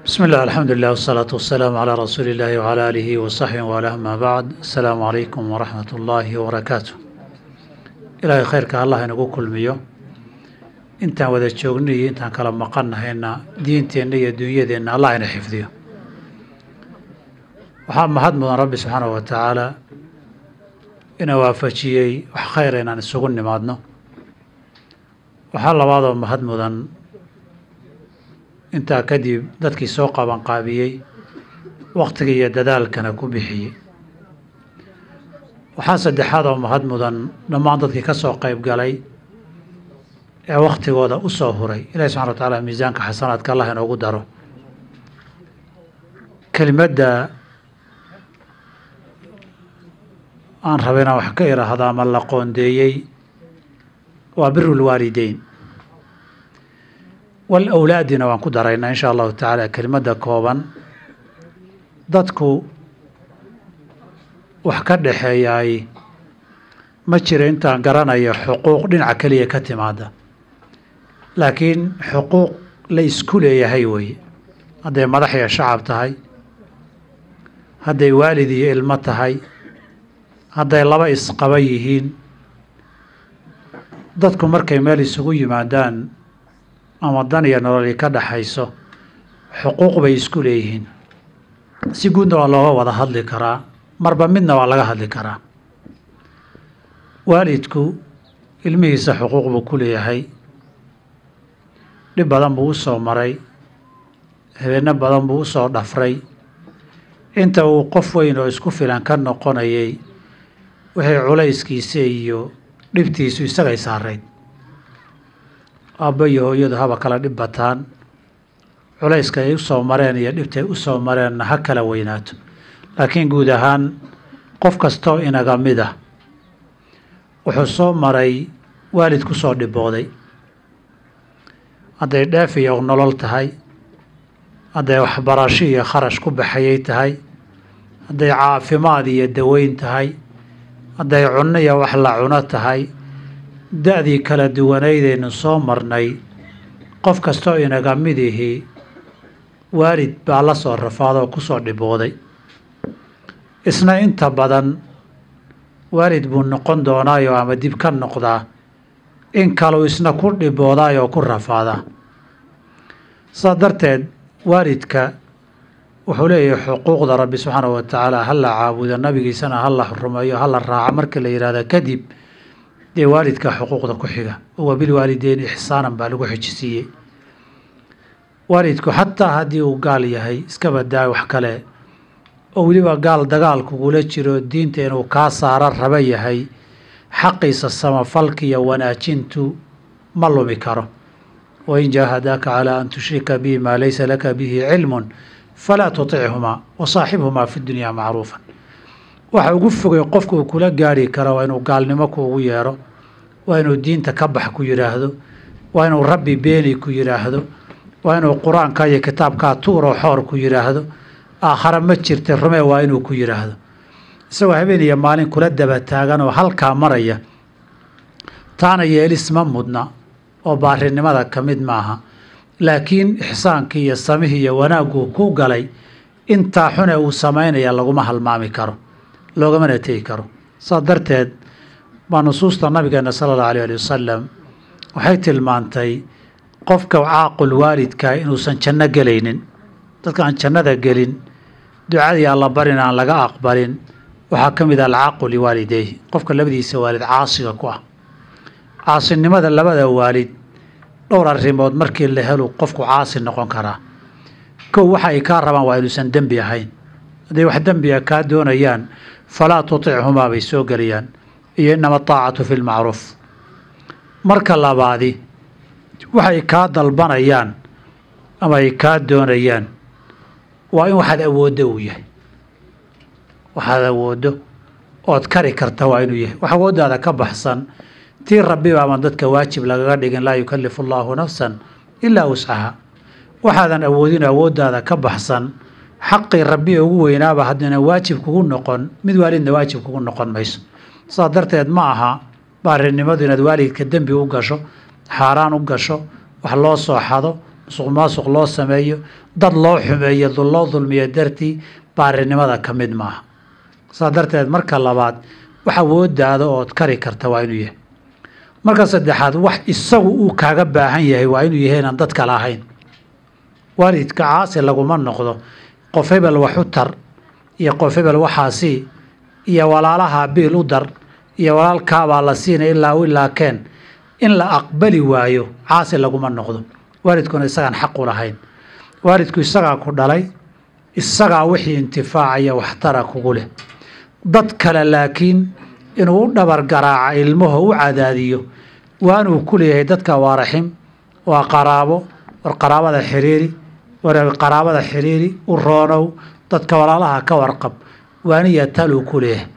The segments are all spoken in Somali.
بسم الله الحمد لله والصلاة والسلام على رسول الله وعلى آله وصحبه وعلى أما بعد السلام عليكم ورحمة الله وبركاته إلهي خيرك الله نقول كل ميو انت وذا تشوغني انت كلام مقرنا هنا دينتين لي دنيا الله ينحفظيه وحام هدم ربي سبحانه وتعالى إن وافجيي وخير إن نسوقني مادنا وحال بعضهم هدم intaa kadib dadkii soo qaban qaabiyey waqtiga iyo dadaalkana ku bixiyey waxaa saddexaad oo mahad mudan dhammaan dadkii ka soo qayb galay ee waqtigooda u soo huray ilaahay subxaana wa tacaala miisaanka xasanaadka allah inoogu daro kelimadda aan rabay inaan wax ka iraahdo ama la qoondeeyey waa biru lwaalideyn والأولادنا وأنكو درينا إن شاء الله تعالى كلمة كوبان dadku wax ka dhaxeeyay ma jira intaan garanayo xuquuq dhinaca kaliya ka timaada laakiin xuquuq la isku leeyahay way haday madax iyo shacab tahay haday waalid iyo ilmo tahay haday laba isqaba yihiin dadku markay meel isugu yimaadaan ama dan iyo nolol ka dhaxayso xuquuq bay isku leeyihiin si guud waa looga wada hadli karaa marba midna waa laga hadli karaa waalidku ilmihiisa xuquuq buu ku leeyahay dhib badan buu soo maray habeenno badan buu soo dhafray inta uu qof weyn oo isku filan ka noqonayay wixii culayskiisa iyo dhibtiisu isaga saareed aabba iyo hooyadu haba kala dhib bataan culayska ay u soo mareen iyo dhibtay u soo mareenna ha kala weynaato laakiin guud ahaan qof kastoo inaga mid ah wuxuu soo maray waalid ku soo dhibooday hadday dheef iyo nolol tahay hadday waxbarasho iyo kharash ku baxayay tahay hadday caafimaad iyo daweyn tahay hadday cunno iyo wax la cuno tahay da'dii kala duwanaydaynu soo marnay qof kastoo inaga mid ihi waalid baa la soo rafaadoo ku soo dhibooday isna inta badan waalid buu noqon doonaayo ama dib ka noqdaa in kaluu isna ku dhiboodaayoo ku rafaadaa saa darteed waalidka wuxuu leeyahay xuquuqda rabbi subxaanahu wa tacaala ha la caabudo nabigiisana ha la rumeeyo ha la raaco marka la yidhahda kadib dee waalidka xuquuqda ku xiga wa bilwaalideyn ixsaanan baa lagu xijisiiyey waalidku xataa haddii uu gaal yahay iska badaa wax kale oo weliba gaal dagaal kugula jiro diinta inuu kaa saaro raba yahay xaqiisa samafalka iyo wanaajintu ma lumi karo wain jaahadaaka calaa an tushrika bihi maa laysa laka bihi cilmun falaa tutichumaa wasaaxibhumaa fi dunyaa macruufan waxa ugu fogay qofku uu kula gaari karo waa inuu gaalnimo kuugu yeero waa inuu diinta ka bax ku yidhaahdo waa inuu rabbi beeni ku yidhaahdo waa inuu qur-aanka iyo kitaabkaa tuuroo xoor ku yidhaahdo aakhare ma jirta rumee waa inuu ku yidhaahdo isagoo habeen iyo maalin kula daba taagan oo halkaa maraya taana yeelis ma mudna oo baarinimada ka mid maaha laakiin ixsaankii iyo samihii iyo wanaagguu ku galay intaa xune uu samaynaya laguma halmaami karo loogamana tegi karo saa darteed baa nusuusta nabigeena sala allahu alayh ali wasalam waxay tilmaantay qofka caaqul waalidka inuusan janno gelaynin dadka aan jannada gelin ducadii alla barin aan laga aqbalin waxaa ka mid ah alcaaqu liwaalideyhi qofka labadiisa waalid caasiga ku ah caasinimada labada waalid dhowr arrimood markii la helo qofku caasi noqon karaa kow waxa ay kaa rabaan waa inuusan dembi ahayn hadday wax dembiga kaa doonayaan falaa tutichumaa bay soo gelayaan iyo inama ataacatu fi lmacruuf marka labaadi waxay kaa dalbanayaan ama ay kaa doonayaan waa in waxaad awooddo uu yahay waxaad awooddo ood kari karta waa inuu yahay wax awooddaada ka baxsan tii rabbiba ama dadka waajib lagaga dhigin laa yukallifu allaahu nafsan ilaa wuscaha waxaadan awoodin awooddaada ka baxsan xaqii rabbi ugu weynaaba haddana waajib kugu noqon mid waalidna waajib kugu noqon mayso saa darteed ma aha baarinimadu inaad waalidka dembi u gasho xaaraan u gasho wax loo soo xado musuq maasuq loo sameeyo dad loo xumeeyo loo dulmiyo dartii baarinimada ka mid maaha. saa darteed marka labaad wax awoodaada ood kari karta waa inuu yahay. marka saddexaad wax isagu uu kaaga baahan yahay waa inuu yahay inaan dad kale ahayn. waalidka caasi laguma noqdo qof hebel wax u tar iyo qof hebel waxaasi iyo walaalaha biil u dar iyo walaalkaabaa la siinay ilaa keen in la aqbali waayo caasi laguma noqdo. waalidkuna isagaan xaq u lahayn. waalidku isagaa ku dhalay, isagaa wixii intifaacaya waxtara kugu leh. dad kale laakiin inuu u dhabar garaaca ilmuhu u cadaadiyo waanuu ku leeyahay dadka waa raxim, waa qaraabo, war qaraabada xiriiri, war qaraabada xiriiri u roonow, dadka walaalaha ka warqab waaniya taluu ku leeyahay.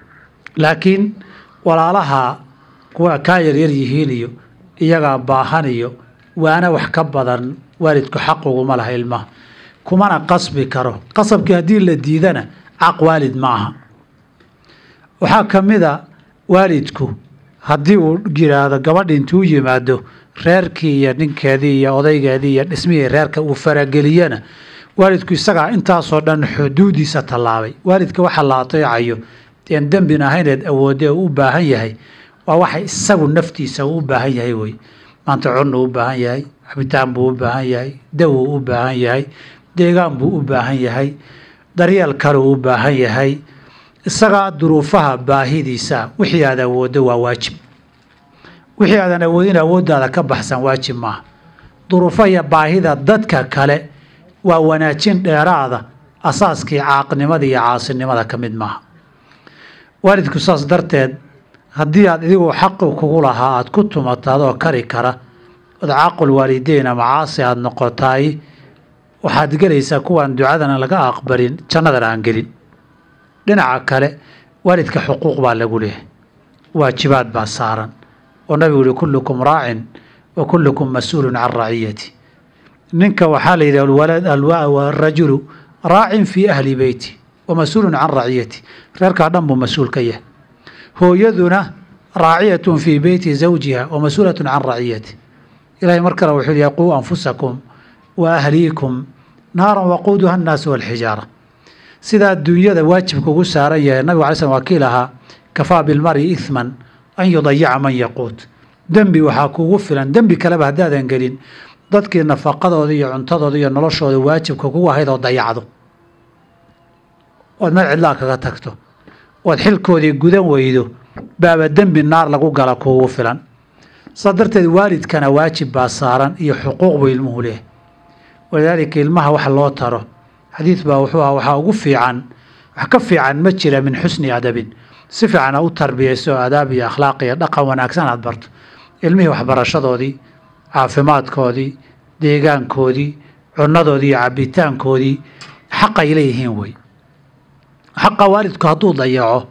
laakiin walaalaha kuwa kaa yaryar yihiin iyo iyagaa baahan iyo waana wax ka badan waalidku xaq uguma laha ilmaha, kumana qasbi karo. qasabkii haddii la diidana caq waalid ma aha. waxaa ka mid a waalidku haddii uu yidhaahdo gabadhi intuu yimaado reerkii iyo ninkeedii iyo odaygeedii iyo dhismihii reerka uu farageliyana waalidku isagaa intaasoo dhan xuduudiisa tallaabay. waalidka waxa la ateecayo een dembin ahayneed awoodee uu u baahan yahay waa waxa isagu naftiisa uu u baahan yahay wey. maanta cunnu u baahan yahay, cabitaan buu u baahan yahay, dawuu u baahan yahay, deegaan buu u baahan yahay, daryeel kaleu u baahan yahay. isagaa duruufaha baahidiisa wixii aad awooddo waa waajib. wixii aadan awoodin awooddaada ka baxsan waajib maaha. duruufa iyo baahida dadka kale waa wanaajin dheeraada, asaaskii caaqnimada iyo caasinimada ka mid maaha. waalidku saas darteed haddii aad idigoo xaqi kugu lahaa aad ku tumato adoo kari kara ood caaqul waalideyn ama caasi aad noqotaay waxaad gelaysaa kuwaan ducadana laga aqbalin jannadana aan gelin. dhinaca kale waalidka xuquuq baa lagu leeyahay, waajibaad baa saaran oo nabigu yihi kullukum raacin wa kullukum mas-uulun can raciyati. ninka waxaa la yidhi arajulu raacin fii ahli beyti wa mas-uulun can raciyati. reerkaa dhan buu mas-uul ka yahay. hooyaduna raaciyatun fii beyti zawjiha wa mas-uulatun can raciyati. ilahay mar kale wuxuu yihi quu anfusakum wa ahliikum naaran waquuduha annaasu walxijaara. sidaa adduunyada waajibka ugu saaran yahay nabigu alay slam waa kii lahaa kafaa bilmari ihman an yudayica man yaquut. dembi waxaa kuugu filan dembi kaleba haddaadan gelin dadkii nafaqadooda iyo cuntadooda iyo noloshooda waajibka kugu ahayd oo dayacdo ood meel cidlaa kaga tagto ood xilkoodii gudan weydo baaba dembi naar lagu gala kuugu filan. saa darteed waalidkana waajib baa saaran iyo xuquuq buu ilmuhu leeyahay. walidaalika ilmaha wax loo taro xadiid baa wuxuu ahaa waxaa ugu fiican wax ka fiican ma jira min xusni adabin. si fiican u tarbiyayso adaab iyo akhlaaq iyo dhaqan wanaagsan aad barto ilmihii waxbarashadoodii, caafimaadkoodii, deegaankoodii, cunadoodii iyo cabitaankoodii xaqay leeyihiin wey. xaqa waalidku hadduu dayaco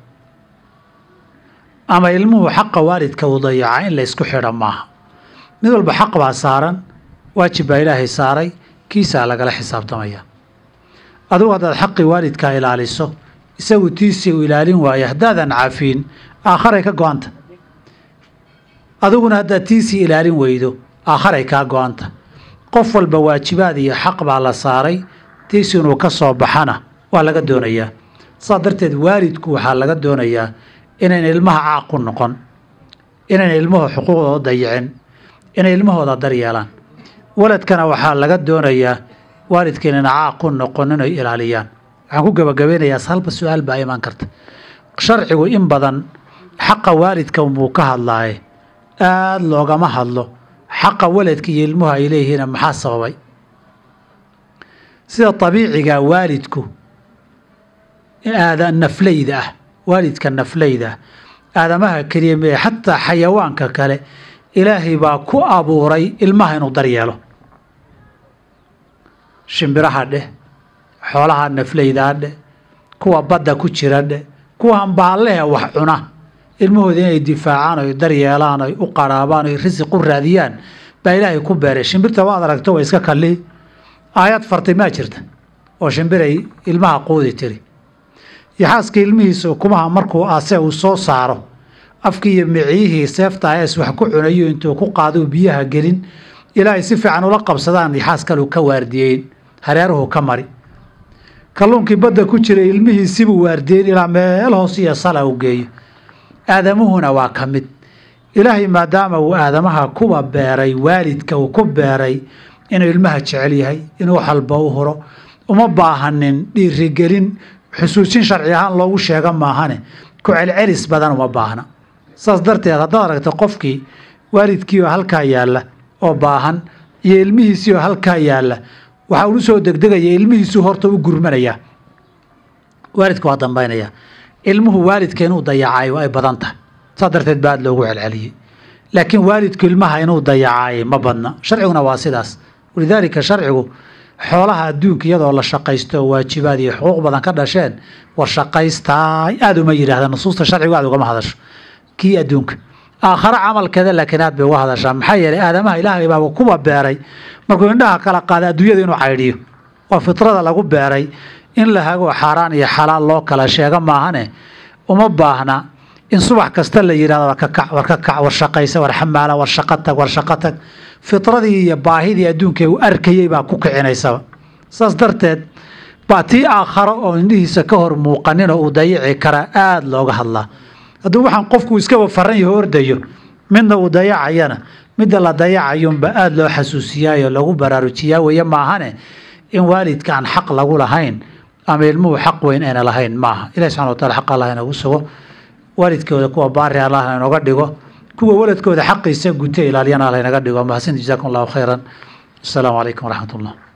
ama ilmuhu xaqa waalidka uu dayaca in la isku xidha maaha. mid walba xaq baa saaran, waajib baa ilaahay saaray, kiisaa lagala xisaabtamaya. adugu haddaad xaqii waalidkaa ilaaliso isagu tiisii u ilaalin waayo haddaadan cafiin aakharay ka go-anta. adiguna haddaad tiisii ilaalin weydo aakharay kaa go-anta. qof walba waajibaad iyo xaq baa la saaray, tiisi inuu ka soo baxana waa laga doonayaa. saa darteed waalidku waxaa laga doonayaa inayn ilmaha caaq ku noqon, inayn ilmuhu xuquuqdooda dayicin, inay ilmahooda daryeelaan. waladkana waxaa laga doonayaa waalidka inayna caaq ku noqon inay ilaaliyaan. waxaan ku gabagabeynayaa halba su-aal baa imaan karta. sharcigu in badan xaqa waalidka unbuu ka hadlaaye aada loogama hadlo xaqa waladka iyo ilmuhu ay leeyihiin maxaa sababay. sida abiiciga waalidku nafleyda ah, waalidka nafleyda ah aadamaha keliya mee xataa xayawaanka kale ilaahay baa ku abuuray ilmaha inuu daryeelo. shimbiraha dheh, xoolaha nafleydaa dheh, kuwa badda ku jira dheh, kuwan baallehe wax cuna ilmahooda inay difaacaan oy daryeelaan oy u qaraabaan oy risiq u raadiyaan baa ilaahay ku beeray. shimbirta waad aragto waa iska kalli aayad fartay maa jirta oo shimbiray ilmaha quudi tiri. yaxaaska ilmihiisa ukumaha markuu aase uu soo saaro afkii iyo miciyihii seefta es wax ku cunayo intuu ku qaado biyaha gelin ilaahay si fiican ula qabsadaan yaxaas kale ka waardiyeyn hareeruhu ka mari kalluunkii badda ku jiray ilmihiisibuu waardeyn ilaa meel hoos iyo sala u geeyo aadamuhuna waa ka mid ilaahay maadaama uu aadamaha kuwa beeray waalidka uu ku beeray inuu ilmaha jecel yahay inuu halba u horo uma baahanin dhiirigelin xusuusin sharci ahaan loogu sheega maahane ku celcelis badan uma baahna saas darteed haddaad aragto qofkii waalidkii oo halkaa yaalla oo baahan iyo ilmihiisii oo halkaa yaalla waxaa ulu soo degdegaya ilmihiisuu horta u gurmanaya waalidka waa dambaynaya ilmuhu waalidka inuu dayacayo ay badan tahay saas darteed baa aad loogu celceliyey laakiin waalidku ilmaha inuu dayacaayay ma badna sharciguna waa sidaas walidaalika sharcigu xoolaha adduunka iyadoo la shaqaysto oo waajibaad iyo xuquuq badan ka dhasheen war shaqaystaay aada uma yidhahda nusuusta sharcigu aad ugama hadasho kii adduunka aakhare camalkeeda laakiin aad bay uga hadashaa maxaa yeelay aadamaha ilaahay baaba kuwa beeray markuu indhaha kala qaada adduunyada inuu caydhiyo waa fitrada lagu beeray in la hago xaaraan iyo xalaal loo kala sheega maahane uma baahna in subax kasta la yidhahdo war ka kac war shaqaysa war xamaala war shaqo tag fitradii iyo baahidii adduunka uu arkayay baa ku kicinaysaba saas darteed baa tii aakharo oo indhihiisa ka hor muuqaninoo uu dayici karaa aada looga hadlaa hadduu waxaan qofku iskaba faran yaho ordayo midna uu dayacayana midda la dayacayunba aada loo xasuusiyaayo lagu baraarujiyaa weeye maahane in waalidka aan xaq lagu lahayn ama ilmuhu xaq weyn ayna lahayn maaha ilahi subxana wa taala xaq allah inagu sugo waalidkooda kuwa baari allah inaga dhigo kuwa waladkooda xaqiisa gute ilaaliyana allah inaga dhigo mahadsanid jazakum allahu khayran assalaamu calaykum waraxmat ullah